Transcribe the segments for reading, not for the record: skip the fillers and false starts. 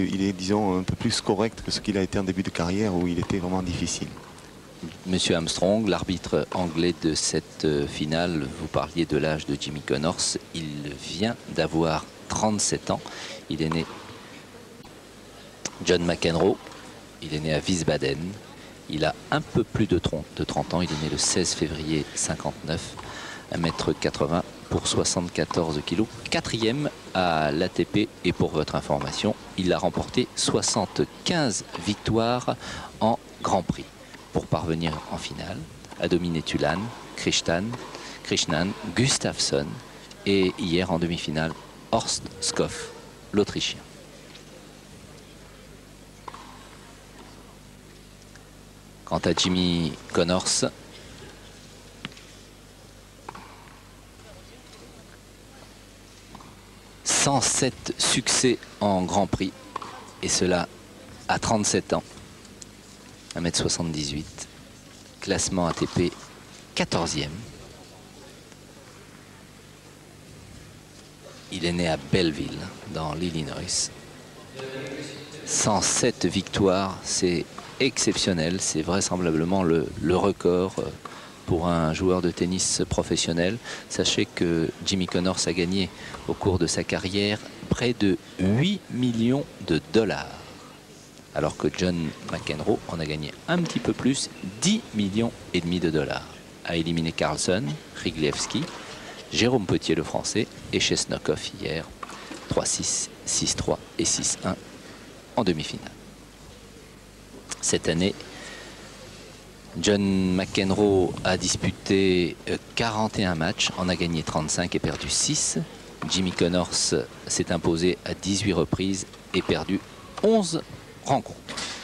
Il est, disons, un peu plus correct que ce qu'il a été en début de carrière où il était vraiment difficile. Monsieur Armstrong, l'arbitre anglais de cette finale, vous parliez de l'âge de Jimmy Connors. Il vient d'avoir 37 ans. Il est né John McEnroe. Il est né à Wiesbaden. Il a un peu plus de 30 ans. Il est né le 16 février 59, 1m80 pour 74 kg. Quatrième à l'ATP. Et pour votre information, il a remporté 75 victoires en Grand Prix pour parvenir en finale à dominer Tulan, Krishnan, Gustafsson et hier en demi-finale Horst Skoff, l'Autrichien. Quant à Jimmy Connors, « 107 succès en Grand Prix, et cela à 37 ans. 1m78, classement ATP 14e. Il est né à Belleville, dans l'Illinois. 107 victoires, c'est exceptionnel, c'est vraisemblablement le record pour un joueur de tennis professionnel. Sachez que Jimmy Connors a gagné au cours de sa carrière près de 8 millions de dollars. Alors que John McEnroe en a gagné un petit peu plus, 10 millions et demi de dollars. A éliminé Carlsen, Riglevski, Jérôme Potier le français et Chesnokov hier, 3-6, 6-3 et 6-1 en demi-finale. Cette année, John McEnroe a disputé 41 matchs, en a gagné 35 et perdu 6. Jimmy Connors s'est imposé à 18 reprises et perdu 11 rencontre.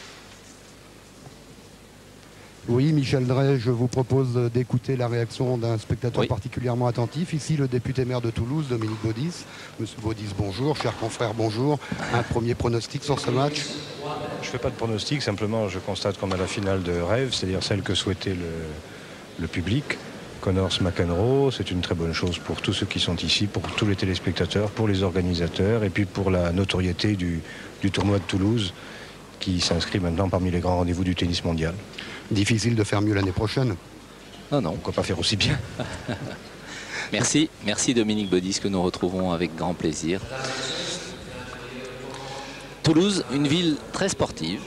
Oui, Michel Drey, je vous propose d'écouter la réaction d'un spectateur particulièrement attentif. Ici, le député maire de Toulouse, Dominique Baudis. Monsieur Baudis, bonjour. Chers confrères, bonjour. Un premier pronostic sur ce match? Je ne fais pas de pronostic, simplement je constate qu'on a la finale de rêve, c'est-à-dire celle que souhaitait le public. Connors-McEnroe, c'est une très bonne chose pour tous ceux qui sont ici, pour tous les téléspectateurs, pour les organisateurs et puis pour la notoriété du tournoi de Toulouse, qui s'inscrit maintenant parmi les grands rendez-vous du tennis mondial. Difficile de faire mieux l'année prochaine? Non. Pourquoi pas faire aussi bien? Merci Dominique Baudis, que nous retrouvons avec grand plaisir. Toulouse, une ville très sportive.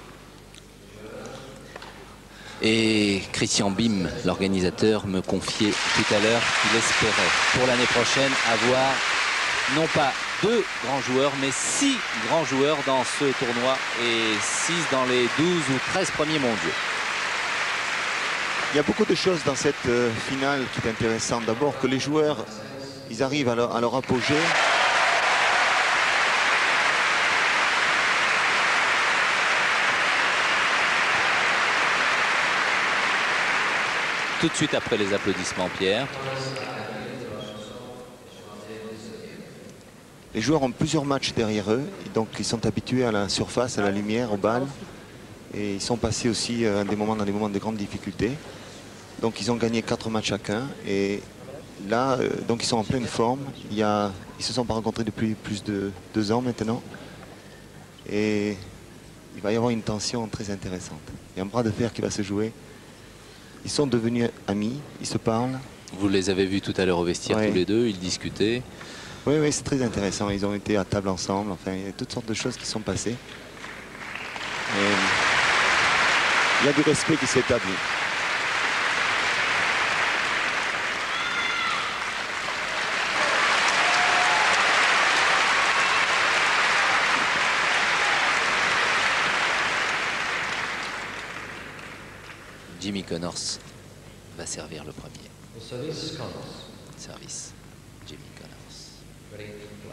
Et Christian Bim, l'organisateur, me confiait tout à l'heure qu'il espérait pour l'année prochaine avoir non pas 2 grands joueurs, mais 6 grands joueurs dans ce tournoi et 6 dans les 12 ou 13 premiers mondiaux. Il y a beaucoup de choses dans cette finale qui est intéressante. D'abord que les joueurs, ils arrivent à leur apogée. Tout de suite après les applaudissements, Pierre. Les joueurs ont plusieurs matchs derrière eux, et donc ils sont habitués à la surface, à la lumière, aux balles. Et ils sont passés aussi dans des moments de grande difficulté. Donc ils ont gagné 4 matchs chacun. Et là, donc ils sont en pleine forme. Ils ne se sont pas rencontrés depuis plus de 2 ans maintenant. Et il va y avoir une tension très intéressante. Il y a un bras de fer qui va se jouer. Ils sont devenus amis, ils se parlent. Vous les avez vus tout à l'heure au vestiaire tous les deux, ils discutaient. Oui, c'est très intéressant. Ils ont été à table ensemble. Enfin, il y a toutes sortes de choses qui sont passées. Et il y a du respect qui s'est établi. Jimmy Connors va servir le premier. Service, Jimmy Connors.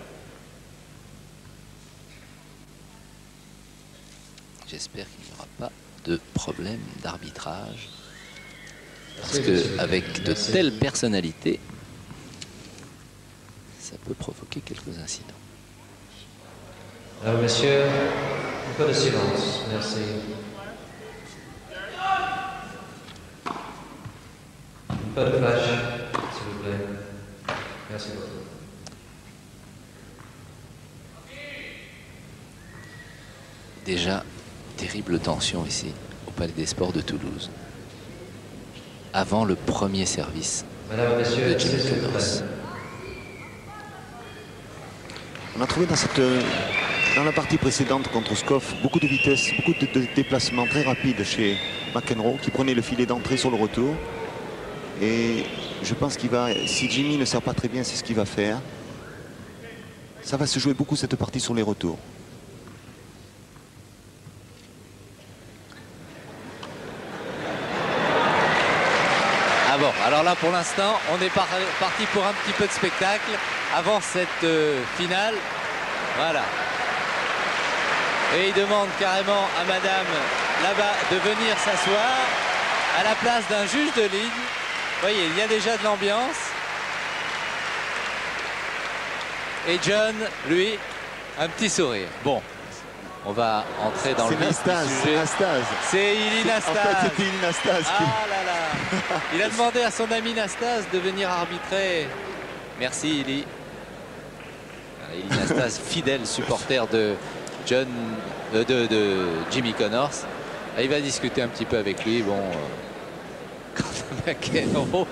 J'espère qu'il n'y aura pas de problème d'arbitrage. Parce qu'avec de telles personnalités, ça peut provoquer quelques incidents. Alors, messieurs, un peu de silence. Merci. Un peu de flash, s'il vous plaît. Merci beaucoup. Déjà, terrible tension ici, au Palais des Sports de Toulouse. Avant le premier service Mesdames, Messieurs, de Jimmy s'il vous Connors. plaît. On a trouvé dans la partie précédente contre Scoff beaucoup de vitesse, beaucoup de déplacements très rapides chez McEnroe qui prenait le filet d'entrée sur le retour. Et je pense qu'il va, si Jimmy ne sert pas très bien, c'est ce qu'il va faire. Ça va se jouer beaucoup cette partie sur les retours. Ah bon, alors là pour l'instant, on est parti pour un petit peu de spectacle avant cette finale. Voilà. Et il demande carrément à madame là-bas de venir s'asseoir à la place d'un juge de ligne. Vous voyez, il y a déjà de l'ambiance. Et John, lui, un petit sourire. Bon, on va entrer dans le vif du sujet. C'est Ilie Nastase. En fait, c'était Ilie Nastase. Ah là là. Il a demandé à son ami Nastase de venir arbitrer. Merci Ilie. Ilie Nastase, fidèle supporter de Jimmy Connors. Il va discuter un petit peu avec lui. Bon, quant à McEnroe.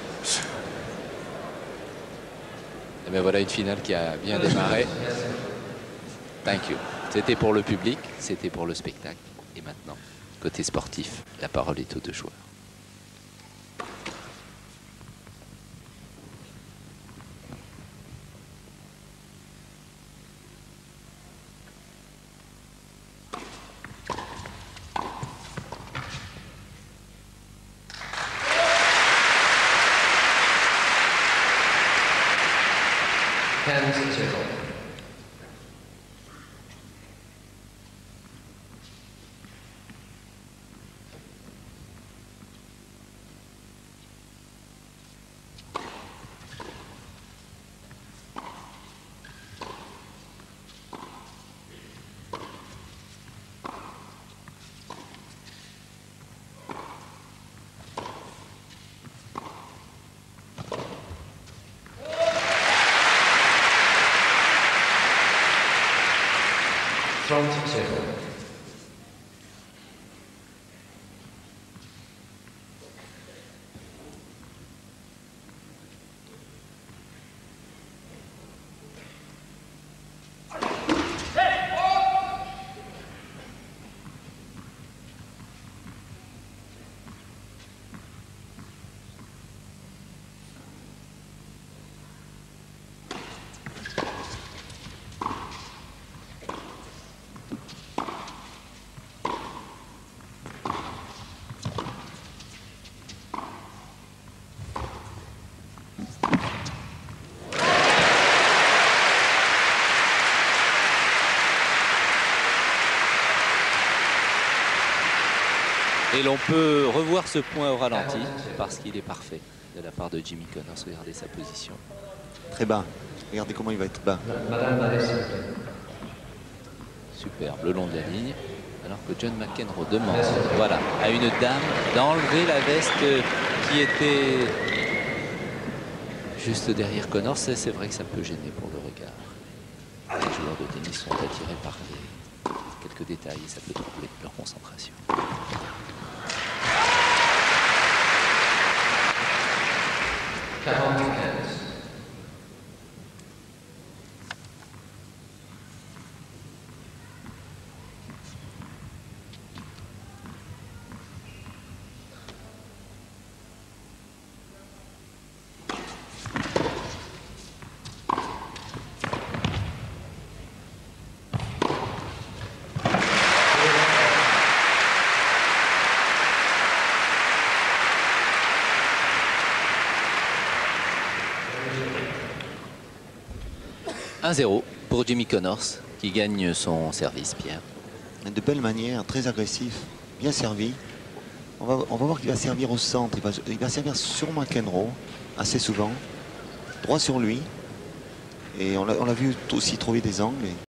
Et bien voilà une finale qui a bien démarré. Thank you. C'était pour le public, c'était pour le spectacle. Et maintenant, côté sportif, la parole est aux deux joueurs. Et l'on peut revoir ce point au ralenti parce qu'il est parfait de la part de Jimmy Connors. Regardez sa position. Très bas. Regardez comment il va être bas. Superbe, le long de la ligne. Alors que John McEnroe demande, voilà, à une dame d'enlever la veste qui était juste derrière Connors. C'est vrai que ça peut gêner pour le regard. Les joueurs de tennis sont attirés par quelques détails et ça peut troubler leur concentration. « 1-0 pour Jimmy Connors qui gagne son service, Pierre. De belle manière, très agressif, bien servi. On va voir qu'il va servir au centre. Il va servir sur McEnroe assez souvent. Droit sur lui. Et on l'a vu aussi trouver des angles.